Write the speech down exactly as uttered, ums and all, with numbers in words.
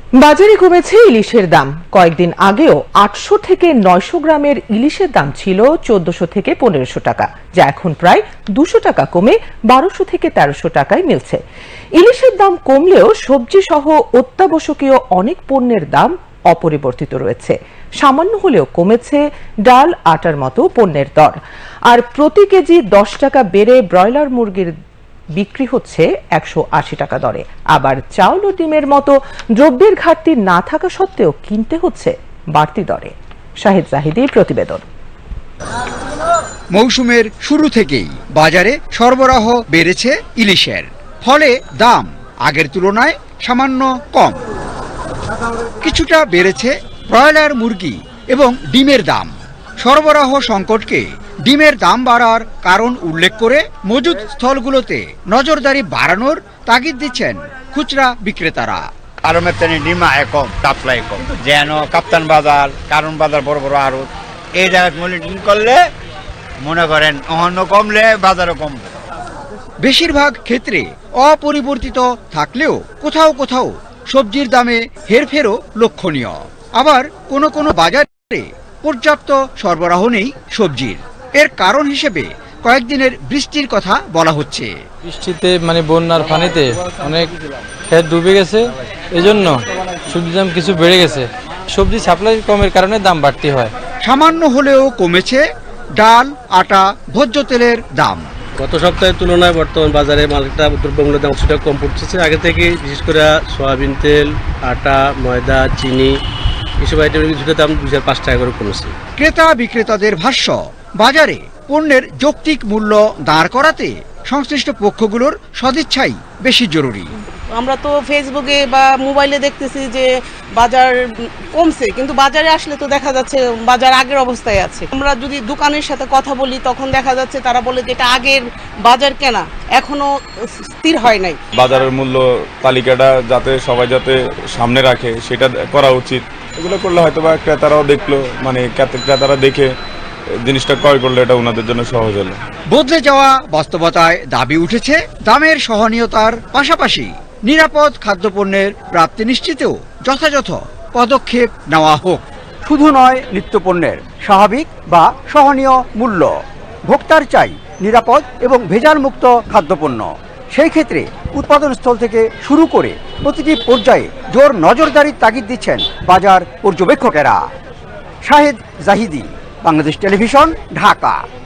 বাজারে কমেছে ইলিশের দাম। কয়েকদিন আগেও আটশো থেকে নয়শো গ্রামের ইলিশের দাম ছিল চোদ্দশো থেকে পনেরোশো টাকা, যা এখন প্রায় দুশো টাকা কমে বারোশো থেকে তেরোশো টাকায় মিলছে। ইলিশের দাম কমলেও সবজি সহ অত্যাবশ্যকীয় অনেক পণ্যের দাম অপরিবর্তিত রয়েছে। সামান্য হলেও কমেছে ডাল, আটার মতো পণ্যের দর। আর প্রতি কেজি দশ টাকা বেড়ে ব্রয়লার মুরগির বিক্রি হচ্ছে একশো আশি টাকা দরে। আবার চাউল ও ডিমের মতো দ্রব্যের ঘাটতি না থাকা সত্ত্বেও কিনতে হচ্ছে বাড়তি দরে। শাহিদ জাহিদির প্রতিবেদন। মৌসুমের শুরু থেকেই বাজারে সরবরাহ বেড়েছে ইলিশের, ফলে দাম আগের তুলনায় সামান্য কম। কিছুটা বেড়েছে ব্রয়লার মুরগি এবং ডিমের দাম। সরবরাহ সংকটকে ডিমের দাম বাড়ার কারণ উল্লেখ করে মজুদ স্থলগুলোতে নজরদারি বাড়ানোর তাগিদ দিচ্ছেন খুচরা বিক্রেতারা। কারণের তেমনি ডিম আয় কম, সাপ্লাই কম, যেন কাপ্তান বাজার, কারণ বাজার, বড় বড় আড়ত এই জায়গায় মনিটরিং করলে মনে করেন অন্য কমলে বাজারও কমবে। বেশিরভাগ ক্ষেত্রে অপরিবর্তিত থাকলেও কোথাও কোথাও সবজির দামে হেরফেরও লক্ষণীয়। আবার কোনো কোনো বাজারে পর্যাপ্ত সরবরাহ নেই সবজির। এর কারণ হিসেবে কয়েকদিনের বৃষ্টির কথা বলা হচ্ছে। বৃষ্টিতে মানে বন্যার পানিতে অনেক ক্ষেত ডুবে গেছে, এজন্য সবজির দাম কিছু বেড়ে গেছে। সবজি সাপ্লাই কমের কারণে দাম বাড়তি হয়। সামান্য হলেও কমেছে ডাল, আটা, ভোজ্য তেলের দাম। গত সপ্তাহের তুলনায় বর্তমান বাজারে মালটা দ্রব্যমূল্যের দাম সেটা কম পড়তেছে আগে থেকে। বিশেষ করে সয়াবিন তেল, আটা, ময়দা, চিনি এসব আইটেমের কিছুটা দাম দুই চার পাঁচ টাকা করে কমেছে। ক্রেতা বিক্রেতাদের ভাষ্য, বাজারে পণ্যের যৌক্তিক মূল্য দাঁড় করাতে সংশ্লিষ্ট পক্ষগুলোর সদিচ্ছাই বেশি জরুরি। আমরা তো ফেসবুকে বা মোবাইলে দেখতেছি যে বাজার কমছে, কিন্তু বাজারে আসলে তো দেখা যাচ্ছে বাজার আগের অবস্থায় আছে। আমরা যদি দোকানের সাথে কথা বলি তখন দেখা যাচ্ছে তারা বলে যে এটা আগের বাজার কেনা, এখনো স্থির হয় নাই। বাজারের মূল্য তালিকাটা যাতে সবাই যাতে সামনে রাখে সেটা করা উচিত। এগুলো করলে হয়তো বা ক্রেতারাও দেখলো, মানে ক্রেতারা দেখে জিনিসটা ক্রয় করলে এটা ওনাদের জন্য সহজ হলো। বদলে যাওয়া বাস্তবতায় দাবি উঠেছে দামের সহনীয়তার পাশাপাশি নিরাপদ খাদ্যপণ্যের প্রাপ্তি নিশ্চিতেও যথাযথ পদক্ষেপ নেওয়া হোক। শুধু নয় নিত্যপণ্যের স্বাভাবিক বা সহনীয় মূল্য, ভোক্তার চাই নিরাপদ এবং ভেজাল মুক্ত খাদ্যপণ্য। সেই ক্ষেত্রে উৎপাদনস্থল থেকে শুরু করে প্রতিটি পর্যায়ে জোর নজরদারির তাগিদ দিচ্ছেন বাজার পর্যবেক্ষকেরা। শাহিদ জাহিদি, বাংলাদেশ টেলিভিশন, ঢাকা।